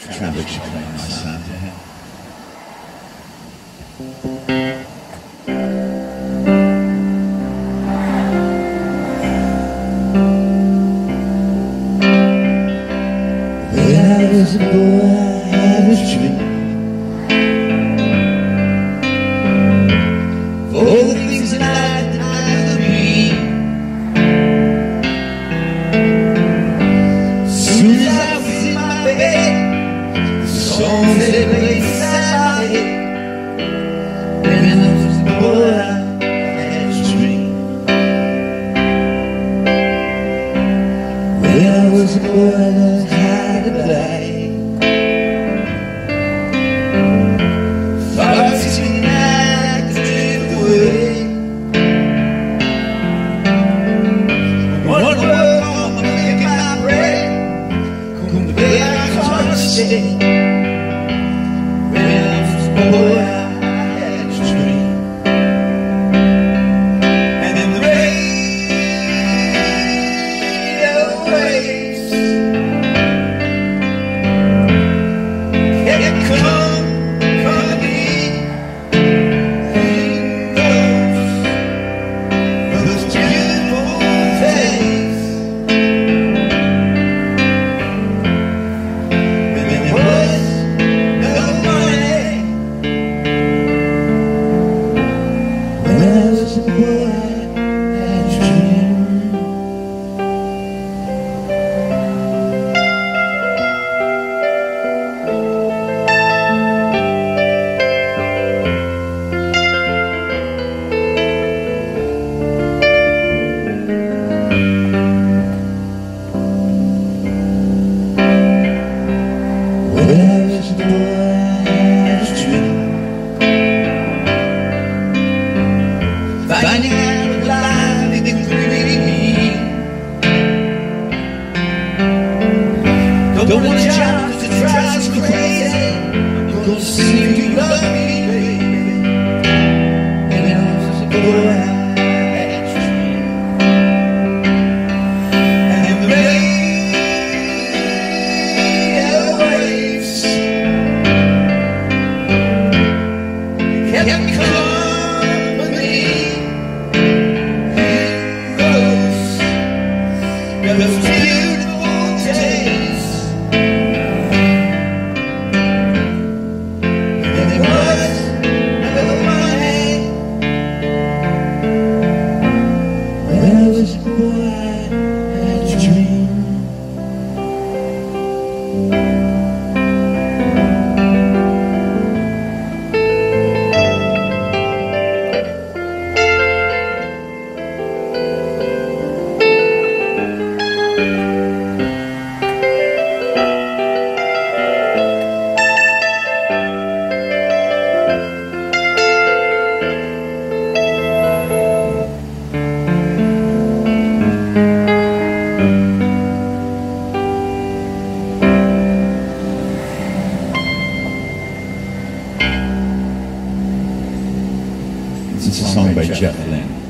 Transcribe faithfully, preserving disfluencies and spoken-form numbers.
Travel should play my sound to him. When I was a boy, I had a dream of all the things in life that I could be. Soon as I was in my bed, the songs that played inside my head. When I was a boy, I had a dream. When I was a boy, I learned how to play. Thoughts in the night could drift away. One word on my make my brain. Come the day I can't stay. When I was a boy, I had a dream. And in the radio waves kept company. Who knows those beautiful days when there was no money. When I was a boy, I had a dream. When I was a boy, I had a dream. Finding out life in the green. Don't want a job that drives me crazy. I'm gonna see if you love me, baby. When I was a boy, I had a dream. And in the radio waves kept company. Heroes, those beautiful days when there was no money. When I was a boy, I had a dream. It's a song by Lynne.